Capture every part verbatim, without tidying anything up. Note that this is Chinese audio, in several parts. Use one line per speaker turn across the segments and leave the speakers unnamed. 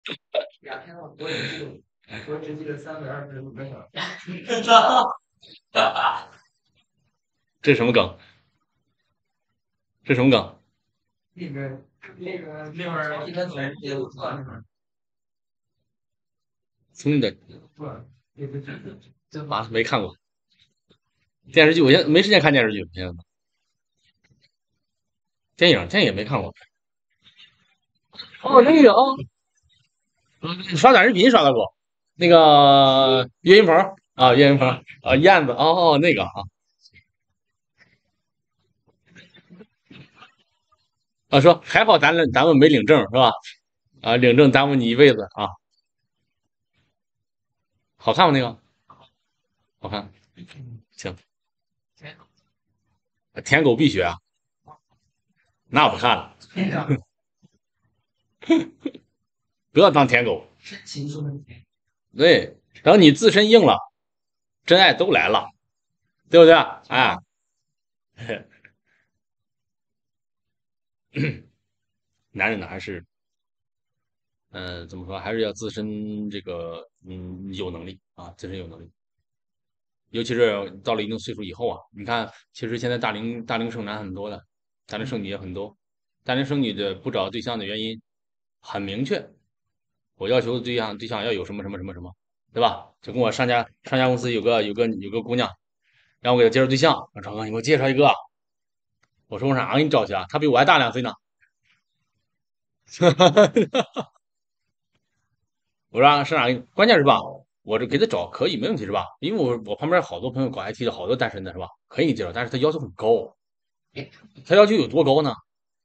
两天我我也记得，我只记得三百二十五个小时。
这是什么梗？这是什么梗？
那个那个那会儿一分钱也不错，那会儿
聪明的
不错，也不是真
啊，
好。
没看过电视剧，我现在没时间看电视剧，现在电影电影也没看过。哦，那个哦，刷短视频刷到过，那个岳云鹏啊，岳云鹏啊，燕子哦，那个啊啊，说还好咱咱们没领证是吧？啊，领证耽误你一辈子啊，好看吗？那个好看，行，舔狗必学啊，那不看了，
天上
不要当舔狗。
是情书的甜。
对，等你自身硬了，真爱都来了，对不对？哎，男人呢还是嗯、呃怎么说，还是要自身这个嗯有能力啊，自身有能力。尤其是到了一定岁数以后啊，你看，其实现在大龄大龄剩男很多的，大龄剩女也很多。大龄剩女的不找对象的原因很明确，我要求对象对象要有什么什么什么什么，对吧？就跟我上家上家公司有个有个有个姑娘，让我给她介绍对象，我说哥，你给我介绍一个。我说我啥给你找去啊？她比我还大两岁呢。我说是哪个？关键是吧，我这给他找可以没问题是吧？因为我我旁边好多朋友搞 I T 的，好多单身的是吧？可以给你介绍，但是他要求很高。他要求有多高呢？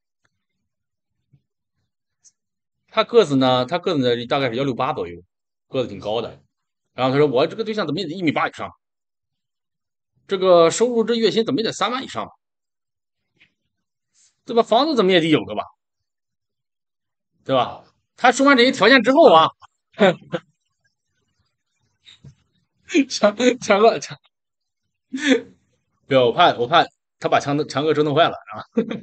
他个子呢？他个子呢大概是幺六八左右，个子挺高的。然后他说我这个对象怎么也得一米八以上，这个收入这月薪怎么也得三万以上，对吧？房子怎么也得有个吧，对吧？他说完这些条件之后啊，强强哥强，不要我怕我怕他把强强哥折腾坏了啊。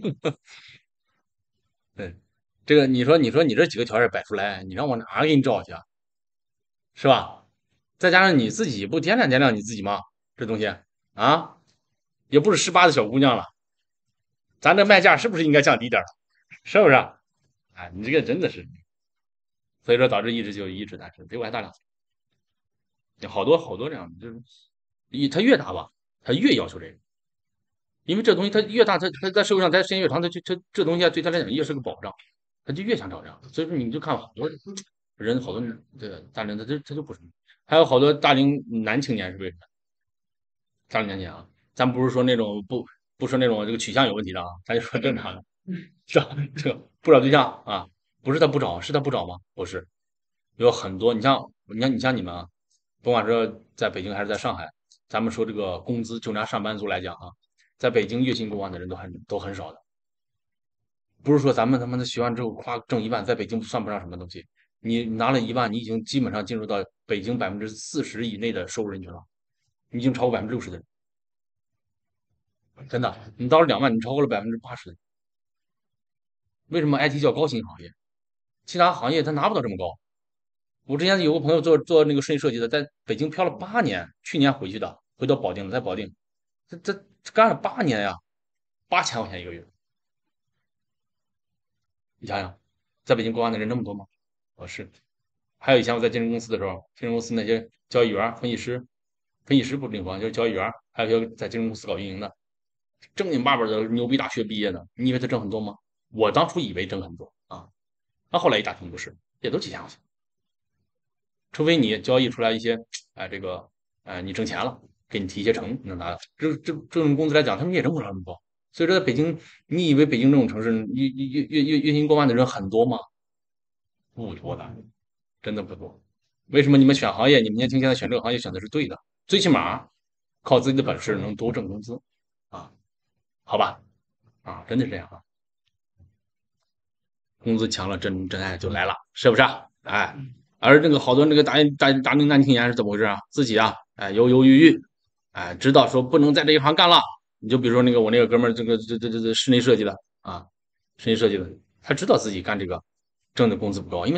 对，这个你说你说你这几个条件摆出来，你让我哪给你找去啊？是吧？再加上你自己不掂量掂量你自己吗？这东西啊，也不是十八的小姑娘了，咱这卖价是不是应该降低点儿？是不是？哎，你这个真的是，所以说导致一直就一直单身，比我还大两岁，好多好多这样的，就是一他越大吧，他越要求这个，因为这东西他越大，他他在社会上待时间越长，他就他这东西啊对他来讲越是个保障，他就越想找这样。所以说你就看好多人，好多这个大龄他就他就不是，还有好多大龄男青年是为什么？大龄年轻啊，咱不是说那种不不说那种这个取向有问题的啊，咱就说正常的，是吧？这个不找对象啊，不是他不找，是他不找吗？不是，有很多，你像你像你像你们啊，甭管是在北京还是在上海，咱们说这个工资，就拿上班族来讲啊，在北京月薪过万的人都很都很少的，不是说咱们他妈的学完之后夸挣一万，在北京算不上什么东西，你拿了一万，你已经基本上进入到北京百分之四十以内的收入人群了，你已经超过百分之六十的人，真的，你到了两万，你超过了百分之八十的人。为什么 I T 叫高薪行业？其他行业他拿不到这么高。我之前有个朋友做做那个室内设计的，在北京漂了八年，去年回去的，回到保定了，在保定，这这干了八年呀，八千块钱一个月，你想想，在北京过万的人那么多吗？哦，是。还有以前我在金融公司的时候，金融公司那些交易员、分析师，分析师不领光，就是交易员，还有一些在金融公司搞运营的，正经八百的牛逼大学毕业的，你以为他挣很多吗？我当初以为挣很多啊，那后来一打听不是，也都几千块钱。除非你交易出来一些，哎，这个，哎，你挣钱了，给你提一些成，能拿到。这这这种工资来讲，他们也挣不了那么多。所以说，在北京，你以为北京这种城市，月月月月月薪过万的人很多吗？不多的，真的不多。为什么你们选行业，你们年轻现在选这个行业选的是对的？最起码靠自己的本事能多挣工资啊，好吧？啊，真的是这样啊，工资强了，真真爱就来了，是不是啊？哎，而那个好多那个大大大龄男青年是怎么回事啊？自己啊，哎，犹犹豫豫，哎，知道说不能在这一行干了。你就比如说那个我那个哥们儿，这个这这这这室内设计的啊，室内设计的，他知道自己干这个挣的工资不高，因为他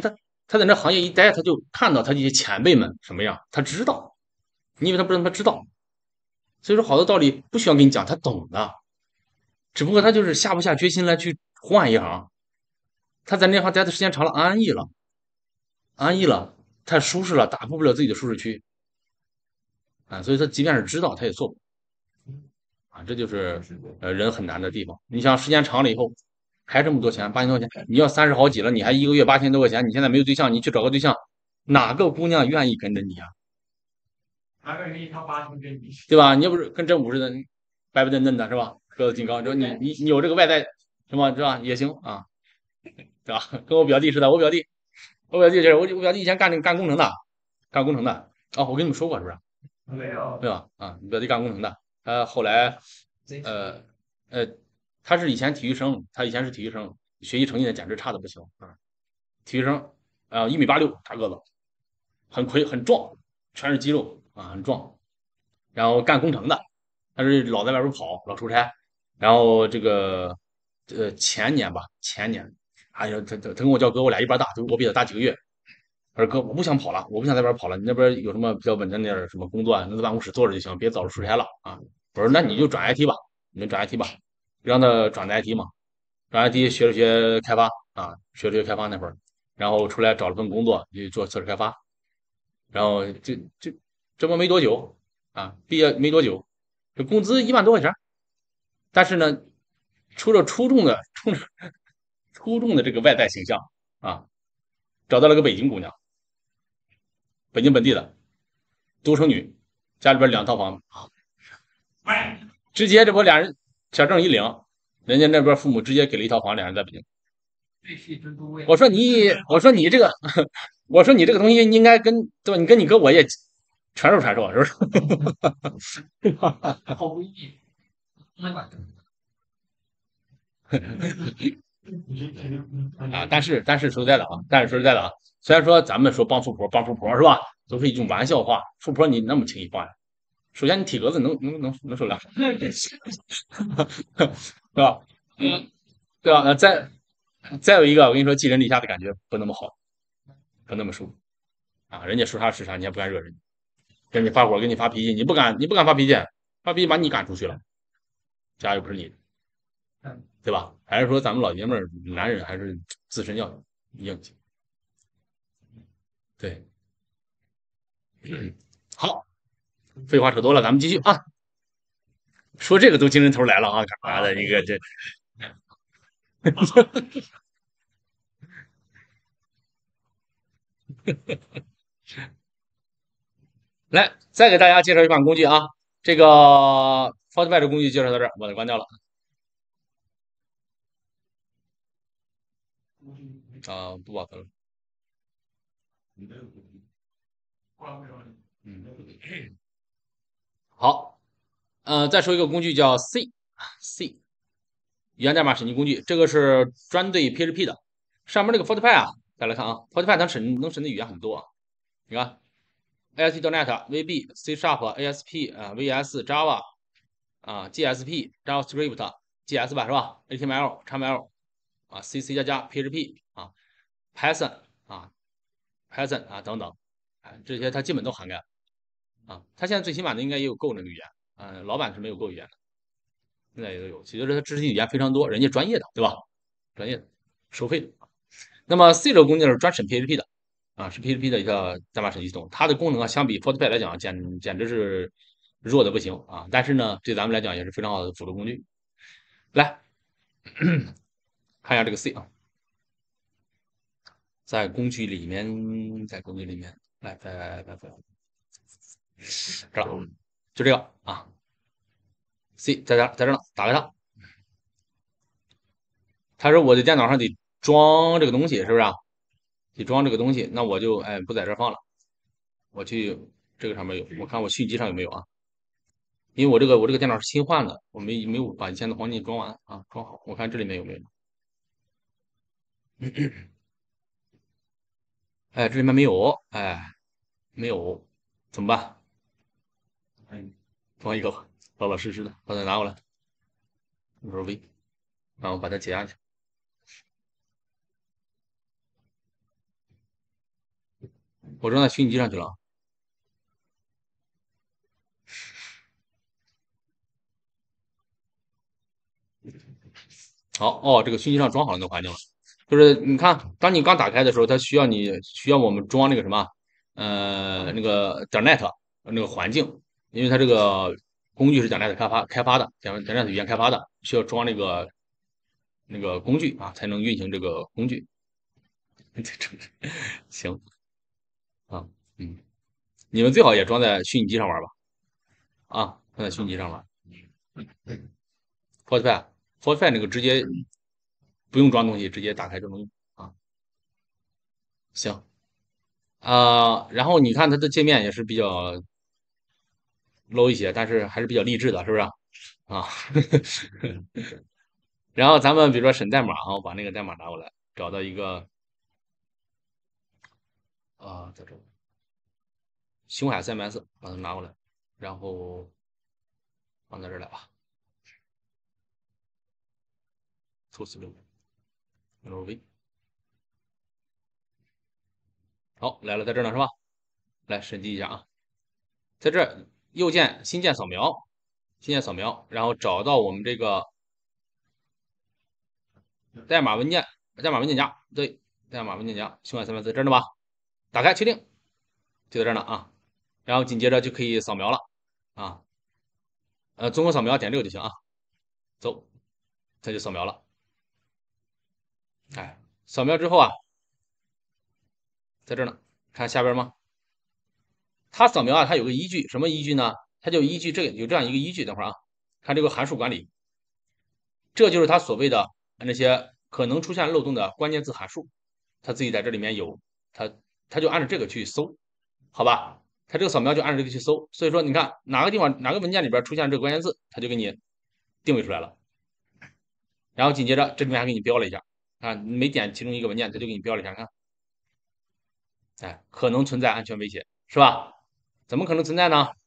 他在那行业一待，他就看到他这些前辈们什么样，他知道。你以为他不知道，他知道。所以说，好多道理不需要跟你讲，他懂的。只不过他就是下不下决心来去换一行。他在那行待的时间长了，安逸了，安逸了，太舒适了，打破不了自己的舒适区啊。所以他即便是知道，他也做不啊。这就是呃人很难的地方。你想时间长了以后，还这么多钱，八千多块钱，你要三十好几了，你还一个月八千多块钱，你现在没有对象，你去找个对象，哪个姑娘愿意跟着你啊？
哪个人一套八千跟你？
对吧？你要不是跟真武似的，白白嫩嫩的是吧？个子挺高，说你你你有这个外在什么是吧？也行啊，对吧？跟我表弟似的，我表弟，我表弟就是我我表弟以前干那个干工程的，干工程的。哦，我跟你们说过是不是？
没有。
对吧？啊，你表弟干工程的，他后来呃呃，他是以前体育生，他以前是体育生，学习成绩呢简直差的不行啊。体育生啊，一米八六，大个子，很魁很壮，全是肌肉啊，很壮。然后干工程的，他是老在外边跑，老出差。然后这个呃前年吧，前年，哎呀，他他他跟我叫哥，我俩一般大，就我比他大几个月。他说哥，我不想跑了，我不想在外边跑了，你那边有什么比较稳定点什么工作啊？能在办公室坐着就行，别早出差了啊。我说那你就转 I T 吧，你就转 I T 吧，让他转的 I T 嘛，转 I T 学了学开发啊，学了学开发那会儿，然后出来找了份工作，就做测试开发，然后就就这不没多久啊，毕业没多久，这工资一万多块钱，但是呢，出了出众的出出众的这个外在形象啊，找到了个北京姑娘，北京本地的独生女，家里边两套房，直接这不俩人小证一领，人家那边父母直接给了一套房，俩人在北京。我说你，我说你这个，我说你这个东西应该跟对吧？你跟你哥我也传授传授，是不是？
好不易。
啊，但是但是说实在的啊，但是说实在的啊，虽然说咱们说帮富婆帮富婆是吧，都是一种玩笑话，富婆你那么轻易帮呀？首先你体格子能能能能受了，对吧？嗯，对吧？那再再有一个，我跟你说，寄人篱下的感觉不那么好，不那么舒服啊。人家说啥是啥，你还不敢惹人，跟你发火，跟你发脾气，你不敢你不敢发脾气，发脾气把你赶出去了，家又不是你的，对吧？还是说咱们老爷们儿男人还是自身要硬气，对。好，废话扯多了，咱们继续啊。说这个都精神头来了啊，干啥的一个这。来，再给大家介绍一款工具啊，这个 Fortify 的工具介绍到这儿，把它关掉了啊，不保存了。嗯，好，呃，再说一个工具叫 C C 语言代码审计工具，这个是专对 P H P 的。上面这个 Fortify 啊，再来看啊，Fortify 它审能审的语言很多啊，你看 A S P 点 net、V B、C Sharp、A S P 啊、V S、Java 啊、G S P、JavaScript、G S 吧是吧？H T M L、X M L 啊、C、C 加加、P H P 啊、Python 啊、Python 啊等等，啊这些它基本都涵盖啊。它现在最起码的应该也有 Go 那个语言，啊，老版是没有 Go 语言的，现在也都有。其实它知识语言非常多，人家专业的对吧？专业的，收费的。那么 C 这个工具是专审 P H P 的啊，是 P H P 的一个代码审计系统，它的功能啊相比 Fortify 来讲简简直是弱的不行啊，但是呢对咱们来讲也是非常好的辅助工具。来看一下这个 C 啊，在工具里面，在工具里面，来来来来来，这了，就这个啊，C 在这在这呢，打开它。他说我的电脑上得装这个东西，是不是啊？得装这个东西，那我就哎不在这放了，我去这个上面有，我看我虚拟机上有没有啊？因为我这个我这个电脑是新换的，我没没有把以前的黄金装完啊，装好，我看这里面有没有？哎，这里面没有，哎，没有，怎么办？嗯，装一个吧，老老实实的，把它拿过来，我说 V，然后把它解压一下。 我装在虚拟机上去了。好哦，这个虚拟机上装好了那个环境了。就是你看，当你刚打开的时候，它需要你需要我们装那个什么，呃，那个点 net 那个环境，因为它这个工具是点 net 开发开发的，点点 net 语言开发的，需要装那个那个工具啊，才能运行这个工具。行啊，嗯，你们最好也装在虚拟机上玩吧，啊，装在虚拟机上玩。Fortify，Fortify 那个直接不用装东西，直接打开就能用啊。行啊，然后你看它的界面也是比较 low 一些，但是还是比较励志的，是不是啊？啊，然后咱们比如说审代码啊，我把那个代码拿过来，找到一个啊，在这儿，星海 C M S 把它拿过来，然后放在这儿来吧，tools 六 L V，好来了，在这儿呢是吧？来审计一下啊，在这儿右键新建扫描，新建扫描，然后找到我们这个代码文件，代码文件夹，对，代码文件夹，星海 C M S 在这儿呢吧？打开确定，就在这儿呢啊，然后紧接着就可以扫描了啊，呃，综合扫描点六就行啊，走，它就扫描了，哎，扫描之后啊，在这儿呢，看下边吗？它扫描啊，它有个依据，什么依据呢？它就依据这个有这样一个依据，等会儿啊，看这个函数管理，这就是它所谓的那些可能出现漏洞的关键字函数，它自己在这里面有，它它就按照这个去搜，好吧？它这个扫描就按照这个去搜，所以说你看哪个地方哪个文件里边出现这个关键字，它就给你定位出来了。然后紧接着这里面还给你标了一下啊，每点其中一个文件，它就给你标了一下，看，哎，可能存在安全威胁，是吧？怎么可能存在呢？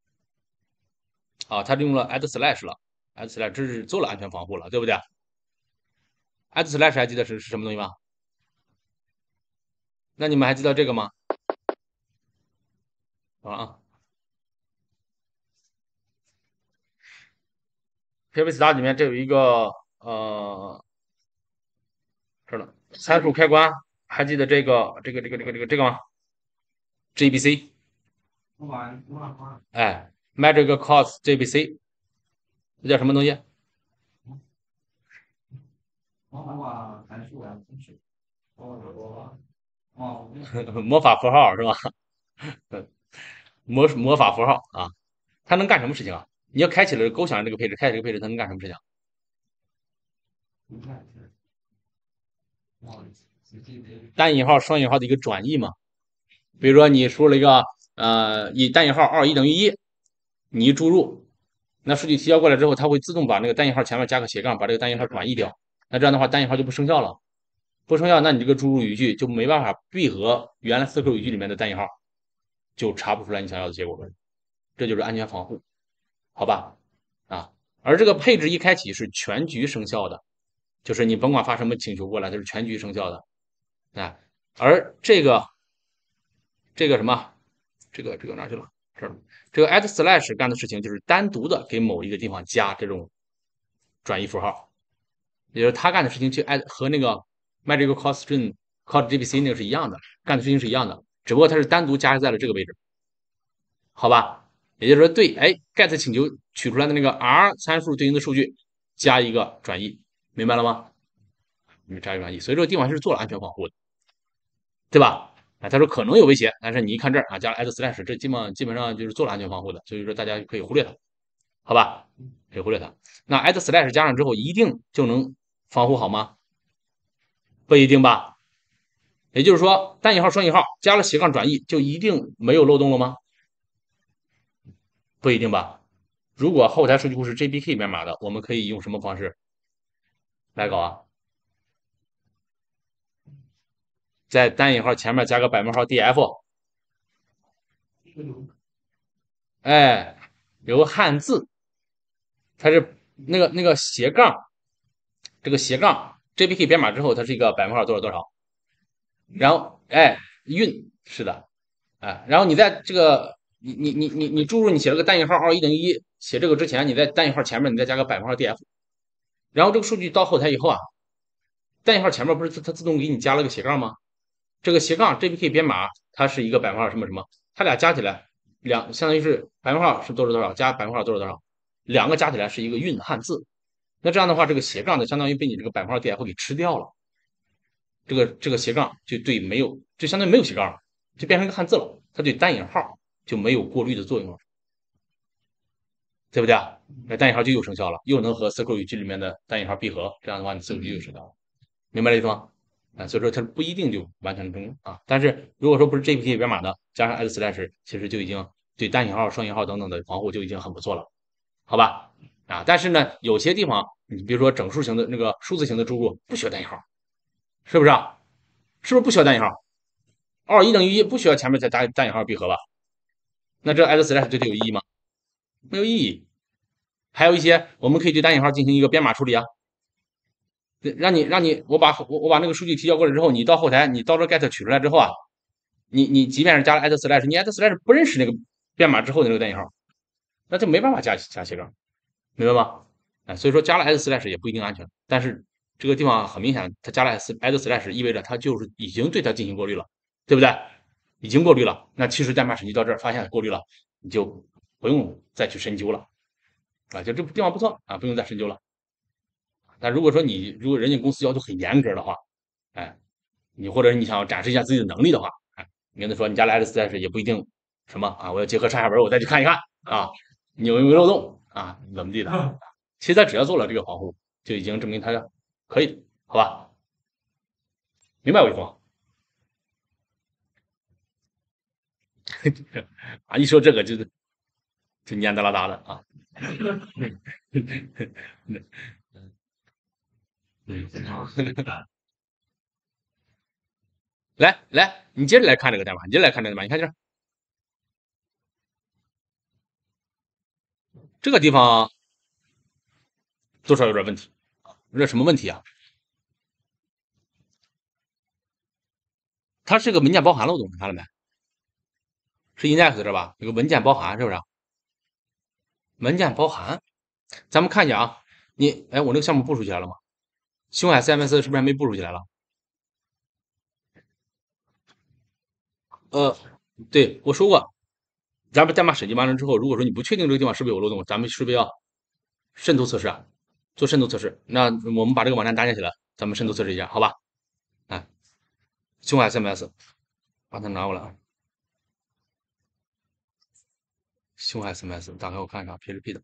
啊，它用了 add slash 了，add slash 这是做了安全防护了，对不对？add slash 还记得是是什么东西吗？那你们还记得这个吗？好了啊，P V Star 里面这有一个呃这儿呢，参数开关，还记得这个这个这个这个这个这个吗？J B C，哎，Magic Cause J B C，这叫什么东西？魔法符号是吧？魔魔法符号啊，它能干什么事情啊？你要开启了勾选这个配置，开启这个配置，它能干什么事情？单引号、双引号的一个转译嘛。比如说你输了一个呃以单引号二一等于一，你一注入，那数据提交过来之后，它会自动把那个单引号前面加个斜杠，把这个单引号转译掉。那这样的话，单引号就不生效了，不生效，那你这个注入语句就没办法闭合原来四口语句里面的单引号，就查不出来你想要的结果。这就是安全防护，好吧？啊，而这个配置一开启是全局生效的，就是你甭管发什么请求过来，它是全局生效的。啊，而这个这个什么，这个这个哪去了？这儿，这个 add slash 干的事情就是单独的给某一个地方加这种转移符号，也就是他干的事情去 add 和那个 magic call string call G P C 那个是一样的，干的事情是一样的，只不过它是单独加在了这个位置，好吧？也就是说，对，哎，get 请求取出来的那个 R 参数对应的数据加一个转移，明白了吗？加一个转移，所以这个地方是做了安全防护的，对吧？啊，他说可能有威胁，但是你一看这儿啊，加了 add slash，这基本基本上就是做了安全防护的，所以说大家可以忽略它，好吧？可以忽略它。那 add slash 加上之后，一定就能防护好吗？不一定吧？也就是说，单引号、双引号加了斜杠转译，就一定没有漏洞了吗？不一定吧？如果后台数据库是 J P K 编码的，我们可以用什么方式来搞啊？在单引号前面加个百分号 D F，哎，有个汉字，它是那个那个斜杠，这个斜杠 J P K 编码之后，它是一个百分号多少多少，然后哎韵是的， 哎，然后你在这个你你你你你注入你写了个单引号二一等于一，写这个之前，你在单引号前面你再加个百分号 df，然后这个数据到后台以后啊，单引号前面不是它自动给你加了个斜杠吗？这个斜杠 J P K 编码它是一个百分号什么什么，它俩加起来两相当于是百分号是多少多少加百分号多少多少，两个加起来是一个韵汉字。那这样的话，这个斜杠呢，相当于被你这个百分号 df 给吃掉了，这个这个斜杠就对没有就相当于没有斜杠了，就变成一个汉字了，它对单引号就没有过滤的作用了，对不对啊？那单引号就又生效了，又能和 C Q L 语句里面的单引号闭合，这样的话你 C Q L 语句就生效了，明白这意思吗？啊，所以说它不一定就完全正用啊。但是如果说不是 J P K 编码的，加上 s slash，其实就已经对单引号、双引号等等的防护就已经很不错了，好吧？啊，但是呢，有些地方你比如说整数型的那个数字型的输入不需要单引号，是不是啊？是不是不需要单引号？二一等于一不需要前面再加单引号闭合吧？那这 s slash 对它有意义吗？没有意义。还有一些我们可以对单引号进行一个编码处理啊，让你让你我把我我把那个数据提交过来之后，你到后台你到这 get 取出来之后啊，你你即便是加了 at slash，你 at slash 不认识那个编码之后的那个单引号，那就没办法加加斜杠，明白吗？哎，所以说加了 at slash 也不一定安全，但是这个地方很明显，它加了 at slash 意味着它就是已经对它进行过滤了，对不对？已经过滤了，那其实代码审计到这儿发现过滤了，你就不用再去深究了啊，就这地方不错啊，不用再深究了。但如果说你如果人家公司要求很严格的话，哎，你或者你想要展示一下自己的能力的话，哎，你跟他说你加了 s slash 也不一定什么啊，我要结合上下文我再去看一看啊，你有没有漏洞啊，怎么地的？其实他只要做了这个防护，就已经证明他可以，好吧？明白我意思吗？啊，一说这个就就蔫哒啦哒的啊。来来，你接着来看这个代码，你接着来看这个代码，你看这这个地方多少有点问题，有点什么问题啊？它是个文件包含漏洞，你看了没？是 index 这吧？有个文件包含是不是？文件包含，咱们看一下啊，你哎，我那个项目部署起来了吗？星海 C M S 是不是还没部署起来了？呃，对，我说过，咱们代码审计完了之后，如果说你不确定这个地方是不是有漏洞，咱们是不是要渗透测试啊？做渗透测试。那我们把这个网站搭建起来，咱们渗透测试一下，好吧？来，星海 C M S，把它拿过来啊。星海 C M S，打开我看一下 P H P 的。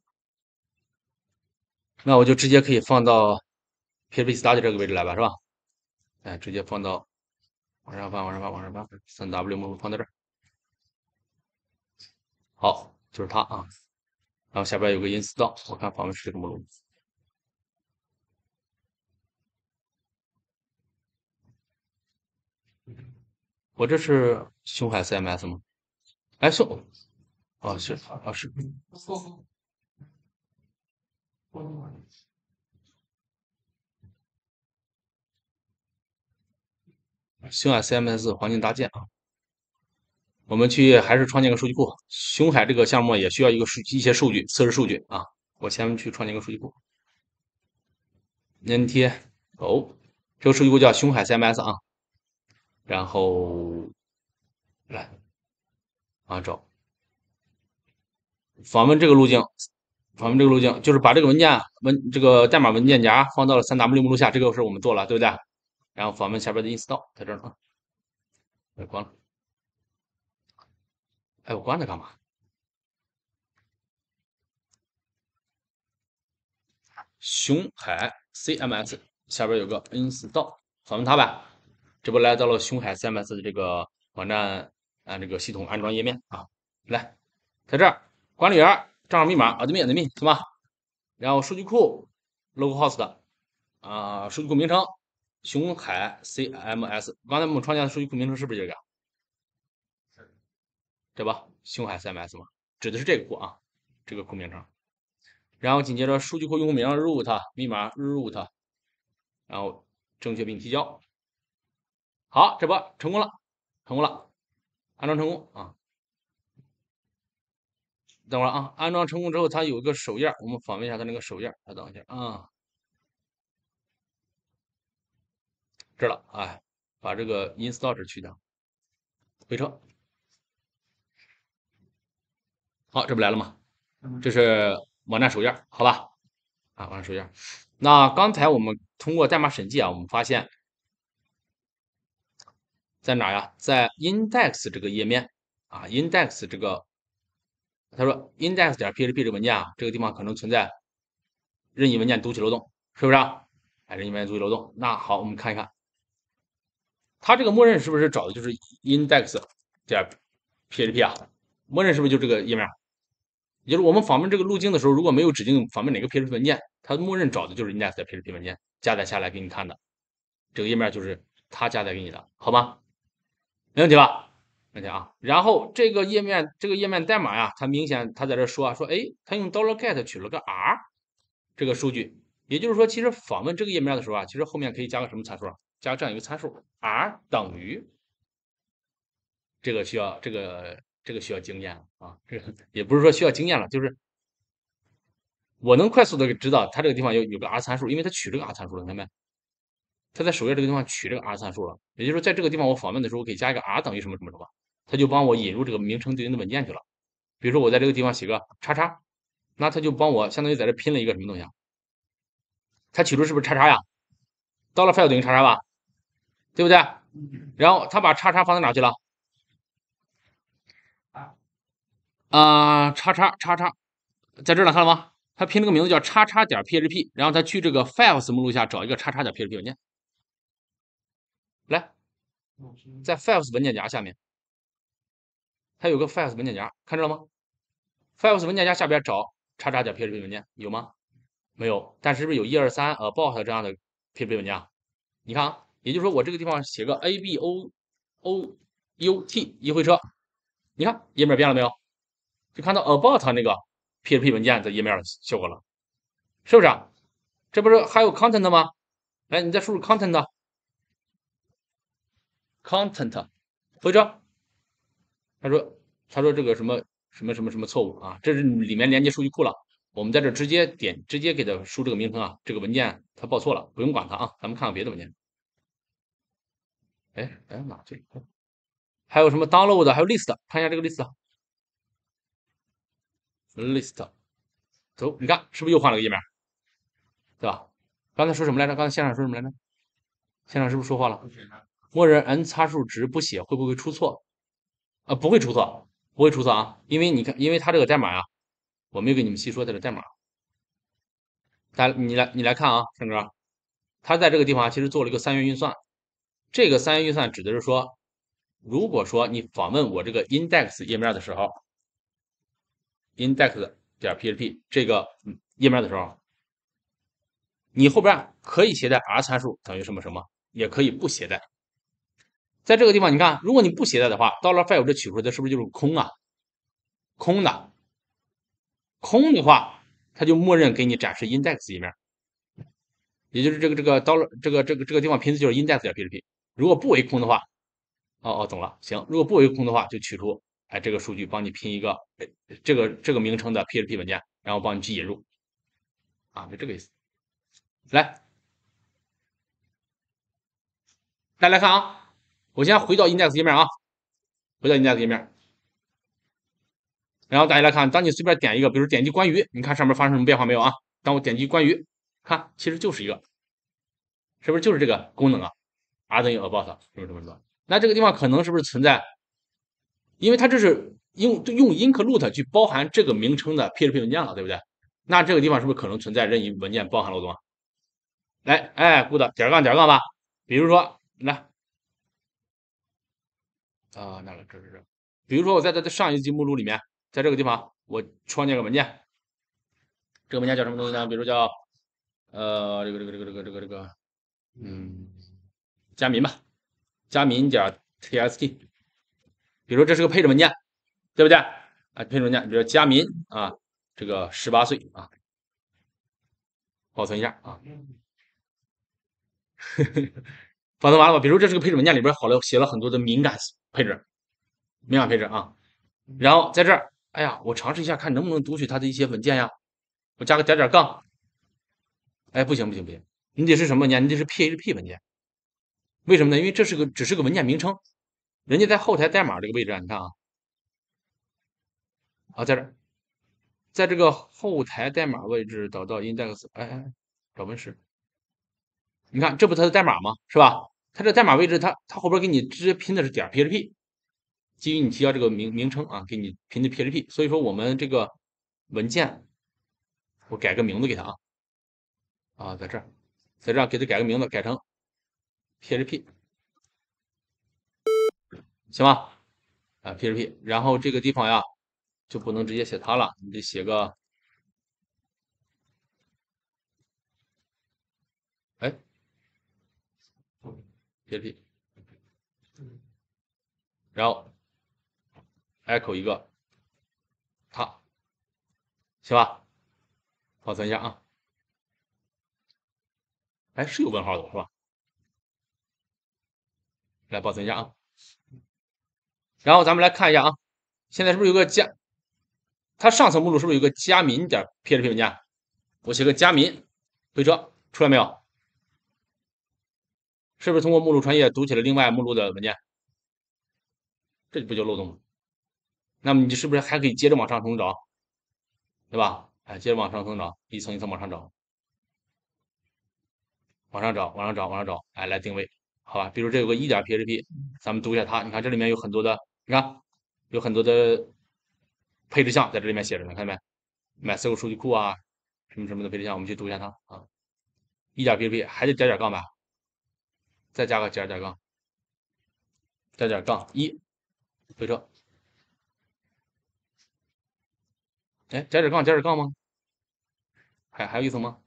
那我就直接可以放到 P H P Study 这个位置来吧，是吧？哎，直接放到往上翻，往上翻，往上翻，三 W 目录放在这儿。好，就是它啊。然后下边有个 install，我看访问是这个目录。我这是星海 C M S 吗？哎，送啊是啊是星海 C M S 环境搭建啊。我们去还是创建个数据库。星海这个项目也需要一个数一些数据测试数据啊。我先去创建个数据库。粘贴哦，这个数据库叫星海 C M S 啊。然后来啊找访问这个路径，访问这个路径就是把这个文件文这个代码文件夹放到了三 W 目录下，这个是我们做了，对不对？然后访问下边的 install 在这儿啊。哎，关了。哎，我关它干嘛？熊海 C M S 下边有个 install，访问它呗。这不来到了熊海 C M S 的这个网站啊，这个系统安装页面啊。来，在这儿管理员账号密码 admin admin 是吧？然后数据库 localhost 啊，数据库名称熊海 C M S。刚才我们创建的数据库名称是不是这个？对吧？熊海 C M S 嘛，指的是这个库啊，这个库名称。然后紧接着数据库用户名 root 密码 root，然后正确并提交。好，这不成功了，成功了。 安装成功啊。等会儿啊，安装成功之后，它有一个首页，我们访问一下它那个首页。稍等一下啊，这儿了，哎，把这个 install 值去掉，回车。好，这不来了吗？这是网站首页，好吧？啊，网站首页。那刚才我们通过代码审计啊，我们发现，在哪呀？在 index 这个页面啊，index 这个，他说 index 点 php 这个文件啊，这个地方可能存在任意文件读取漏洞，是不是啊？哎，任意文件读取漏洞。那好，我们看一看，它这个默认是不是找的就是 index 点 php 啊？默认是不是就这个页面？也就是我们访问这个路径的时候，如果没有指定访问哪个 P H P 文件，它默认找的就是 index 的 P H P 文件，加载下来给你看的。这个页面就是它加载给你的，好吗？没问题吧？没问题啊。然后这个页面，这个页面代码呀，它明显它在这说啊，说哎，它用 $get 取了个 r 这个数据，也就是说，其实访问这个页面的时候啊，其实后面可以加个什么参数啊？加这样一个参数 r 等于这个需要这个这个需要经验啊，这个也不是说需要经验了，就是我能快速的知道它这个地方有有个 r 参数，因为它取这个 r 参数了，看到没？它在首页这个地方取这个 r 参数了，也就是说，在这个地方我访问的时候，我可以加一个 r 等于什么什么什么，它就帮我引入这个名称对应的文件去了。比如说我在这个地方写个叉叉，那它就帮我相当于在这拼了一个什么东西啊？它取出是不是叉叉呀？dollar file 等于叉叉吧，对不对？然后它把叉叉放在哪去了？啊、呃，叉叉叉叉，在这儿呢，看了吗？它拼了个名字叫叉叉点 php，然后它去这个 files 目录下找一个叉叉点 php 文件，来，在 files 文件夹下面，它有个 files 文件夹，看着了吗？files 文件夹下边找叉叉点 php 文件有吗？没有，但是不是有一二三 about 这样的 php 文件啊？你看啊，也就是说我这个地方写个 a b o o u t 一回车，你看页面变了没有？就看到 about 那个 P H P 文件的页面的效果了，是不是啊？这不是还有 content 吗？来，你再输入 content，content 回车。他说他说这个什么什么什么什么错误啊？这是里面连接数据库了。我们在这直接点直接给它输这个名称啊，这个文件它报错了，不用管它啊。咱们看看别的文件。哎哎哪去了？还有什么 download 还有 list， 看一下这个 list。list， 走，你看是不是又换了个页面，对吧？刚才说什么来着？刚才线上说什么来着？线上是不是说话了？默认 n 参数值不写会不会出错？啊，不会出错，不会出错啊，因为你看，因为它这个代码啊，我没有给你们细说它的代码。大家你来你来看啊，胜哥，它在这个地方其实做了一个三元运算。这个三元运算指的是说，如果说你访问我这个 index 页面的时候，index 点 php 这个页面的时候，你后边可以携带 r 参数等于什么什么，也可以不携带。在这个地方，你看，如果你不携带的话，dollar file 这取出来的是不是就是空啊？空的，空的话，它就默认给你展示 index 页面，也就是这个这个 dollar 这个这个这个地方拼字就是 index 点 php。如果不为空的话，哦哦，懂了，行。如果不为空的话，就取出哎这个数据，帮你拼一个这个这个名称的 P H P 文件，然后帮你去引入啊，就这个意思。来，大家来看啊，我先回到 index 页面啊，回到 index 页面，然后大家来看，当你随便点一个，比如点击关于，你看上面发生什么变化没有啊？当我点击关于，看其实就是一个，是不是就是这个功能啊 ？r 等于 about 什么什么什么？那这个地方可能是不是存在？因为它这是用用 include 去包含这个名称的 P H P 文件了，对不对？那这个地方是不是可能存在任意文件包含漏洞啊？来，哎，good 点杠点杠吧。比如说，来，啊，那了，这是这，比如说我在这上一级目录里面，在这个地方我创建个文件，这个文件叫什么东西呢？比如叫呃这个这个这个这个这个这个嗯加密吧，加密点 txt，比如说这是个配置文件，对不对？啊，配置文件，比如加密啊，这个十八岁啊，保存一下啊。保存完了吧？比如这是个配置文件里边好了写了很多的敏感配置， 明码配置啊。然后在这儿，哎呀，我尝试一下看能不能读取它的一些文件呀，我加个点点杠，哎，不行不行不行，你得是什么文件？你得是 P H P 文件。为什么呢？因为这是个只是个文件名称，人家在后台代码这个位置啊，你看啊，啊，在这儿，在这个后台代码位置找到 index，哎哎，找文式，你看这不它的代码吗？是吧？它这代码位置，它它后边给你直接拼的是点 P H P，基于你提交这个名名称啊，给你拼的 P H P，所以说我们这个文件，我改个名字给它啊，啊，在这儿，在这儿给它改个名字，改成 P H P，行吧？啊，P H P，然后这个地方呀，就不能直接写它了，你得写个，哎，P H P，然后 echo 一个它，行吧？保存一下啊，哎，是有问号的是吧？来保存一下啊，然后咱们来看一下啊，现在是不是有个加？它上层目录是不是有个加民点 P H P 文件？我写个加民回车出来没有？是不是通过目录传译读起了另外目录的文件？这不就漏洞吗？那么你是不是还可以接着往上层找，对吧？哎，接着往上层找，一层一层往上找，往上找，往上找，往上找，哎，来定位，好吧？比如这有个一点 P H P，咱们读一下它，你看这里面有很多的，你看有很多的配置项在这里面写着呢，看见没？MySQL 数据库啊，什么什么的配置项，我们去读一下它啊。一点 P H P 还得点点杠吧，再加个点点杠，点点杠一回车，哎，点点杠点点杠吗？还还有一层吗？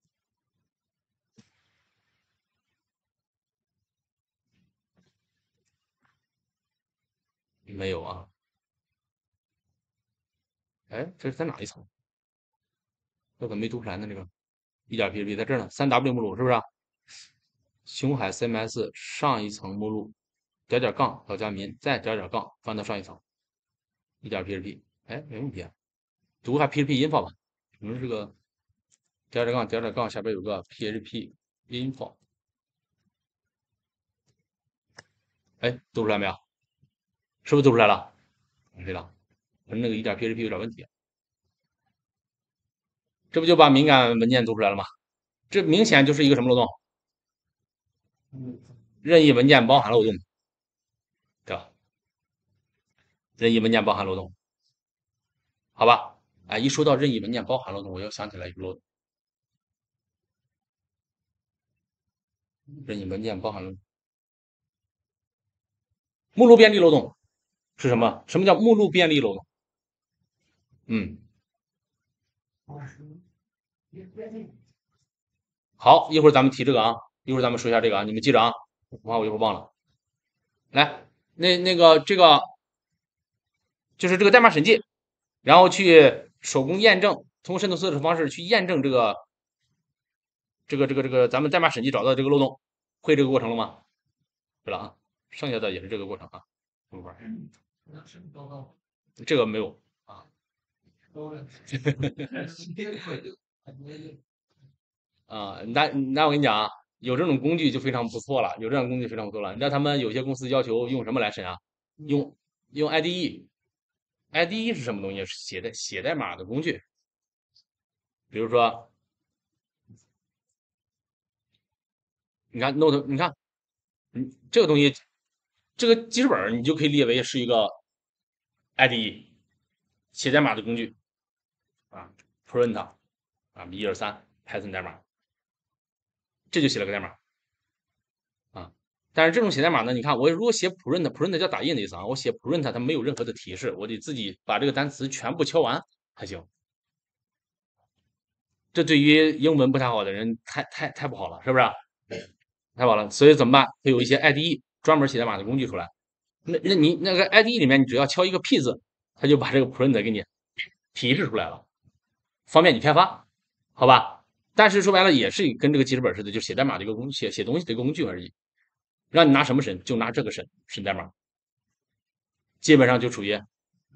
没有啊。哎，这是在哪一层？这怎么没读出来呢？这个一点 P H P 在这儿呢，三 W 目录是不是啊？熊海 C M S 上一层目录，点点杠到加民，再点点杠翻到上一层，一点 P H P，哎，没问题啊。读一下 P H P info 吧，可能是个点点杠点点杠下边有个 P H P info，哎，读出来没有？是不是读出来了？对了，可能那个一点 P H P 有点问题，这不就把敏感文件读出来了吗？这明显就是一个什么漏洞？任意文件包含漏洞，对吧？任意文件包含漏洞，好吧？哎，一说到任意文件包含漏洞，我又想起来一个漏洞，任意文件包含漏洞，目录便利漏洞是什么？什么叫目录便利漏洞？嗯，好，一会儿咱们提这个啊，一会儿咱们说一下这个啊，你们记着啊，我怕我一会儿忘了。来，那那个这个就是这个代码审计，然后去手工验证，通过渗透测试方式去验证这个这个这个这个咱们代码审计找到的这个漏洞，会这个过程了吗？对了啊，剩下的也是这个过程啊，怎么玩？这个没有啊。啊，那那我跟你讲啊，有这种工具就非常不错了，有这种工具非常不错了。你知道他们有些公司要求用什么来审啊？用用 I D E，I D E 是什么东西？是写代写代码的工具。比如说，你看 Note，你看，嗯，这个东西，这个记事本你就可以列为是一个 I D E 写代码的工具啊，print 啊，一二三 Python 代码，这就写了个代码啊。但是这种写代码呢，你看我如果写 print，print 叫打印的意思啊，我写 print 它没有任何的提示，我得自己把这个单词全部敲完才行。这对于英文不太好的人太太太不好了，是不是？太不好了，所以怎么办？会有一些 I D E 专门写代码的工具出来。那那你那个 I D E 里面，你只要敲一个 P 字，它就把这个 print 给你提示出来了，方便你开发，好吧？但是说白了也是跟这个记事本似的，就写代码的一个工写写东西的一个工具而已。让你拿什么审，就拿这个审审代码。 基本上就属于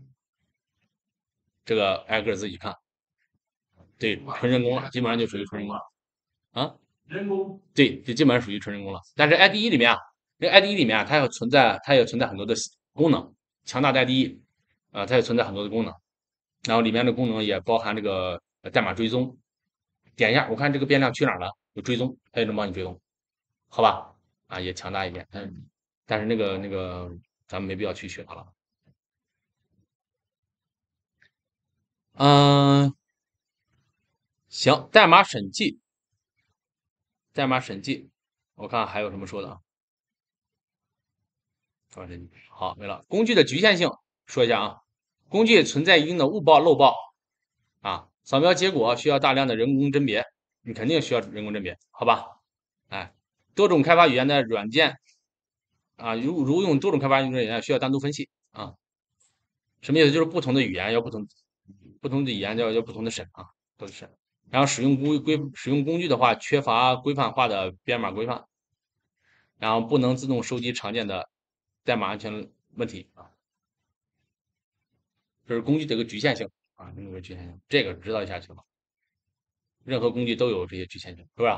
这个挨个自己看。对，纯人工了，基本上就属于纯人工了啊。
人工
对，就基本上属于纯人工了。但是 I D E 里面啊，这个 I D E 里面啊，它要存在，它也存在很多的功能，强大的 I D E 啊，它也存在很多的功能。然后里面的功能也包含这个代码追踪。点一下，我看这个变量去哪儿了，有追踪，它也能帮你追踪，好吧？啊，也强大一点，嗯，但是那个那个咱们没必要去学它了。嗯，行，代码审计，代码审计，我看还有什么说的啊？代码审计，好，没了。工具的局限性说一下啊，工具存在一定的误报漏报啊，扫描结果需要大量的人工甄别，你肯定需要人工甄别，好吧？哎，多种开发语言的软件啊，如如用多种开发语言需要单独分析啊，什么意思？就是不同的语言要不同，不同的语言要要不同的审啊，都是审。然后使用工规使用工具的话，缺乏规范化的编码规范，然后不能自动收集常见的代码安全问题啊，这是工具的一个局限性啊，这个局限性，这个知道一下就好。任何工具都有这些局限性，是不是？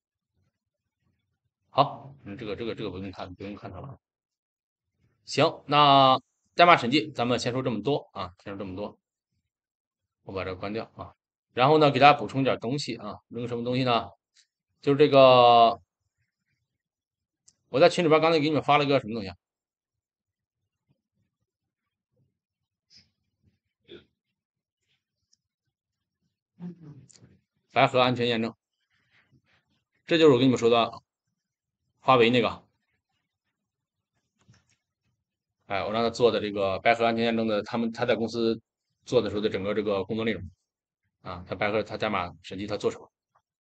好，嗯，这个这个这个不用看，不用看它了。行，那代码审计咱们先说这么多啊，先说这么多，我把这个关掉啊。然后呢，给大家补充点东西啊，那个什么东西呢？就是这个，我在群里边刚才给你们发了一个什么东西啊？白盒安全验证，这就是我跟你们说的华为那个，哎，我让他做的这个白盒安全验证的，他们他在公司做的时候的整个这个工作内容啊，他白盒他代码审计他做什么？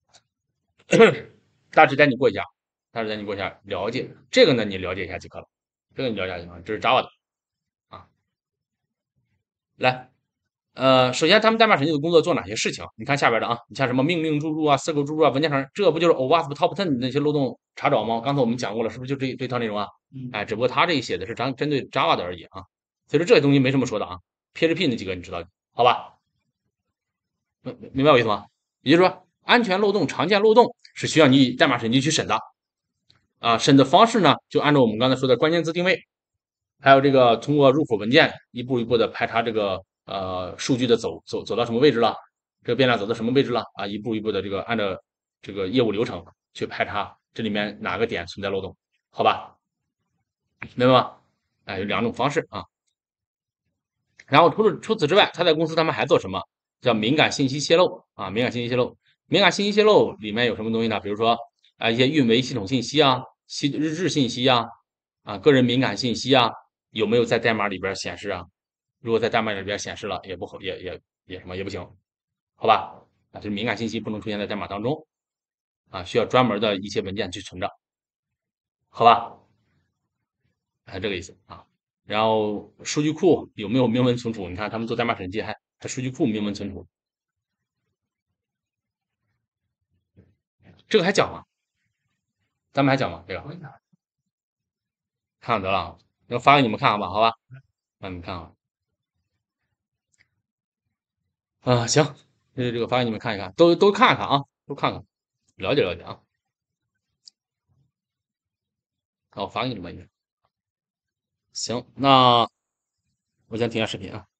大致带你过一下，大致带你过一下，了解这个呢，你了解一下即可了。这个你了解一下就可了，这是 Java 的啊。来，呃，首先他们代码审计的工作做哪些事情？你看下边的啊，你像什么命令注入啊、circle 注入啊、文件绳，这不就是 O W A S P Top Ten 那些漏洞查找吗？刚才我们讲过了，是不是就这这套内容啊？哎，只不过他这一写的是针针对 Java 的而已啊，所以说这些东西没什么说的啊。P H P 那几个你知道好吧？明明白我意思吗？也就是说，安全漏洞、常见漏洞是需要你代码审计去审的啊。审的方式呢，就按照我们刚才说的关键字定位，还有这个通过入口文件一步一步的排查这个呃数据的走走走到什么位置了，这个变量走到什么位置了啊，一步一步的这个按照这个业务流程去排查这里面哪个点存在漏洞，好吧？明白吗？哎，有两种方式啊。然后除了除此之外，他在公司他们还做什么？叫敏感信息泄露啊，敏感信息泄露。敏感信息泄露里面有什么东西呢？比如说啊一些运维系统信息啊、系日志信息啊、啊个人敏感信息啊，有没有在代码里边显示啊？如果在代码里边显示了，也不好，也也也什么也不行，好吧？啊，就是敏感信息不能出现在代码当中啊，需要专门的一些文件去存着，好吧？还这个意思啊。然后数据库有没有明文存储？你看他们做代码审计还还数据库明文存储，这个还讲吗？咱们还讲吗？这个看得了，要发给你们看看吧，好吧？让你们看看啊，行，这这个发给你们看一看，都都看看啊，都看看，了解了解啊。好，发给你们一个。行，那我先停下视频啊。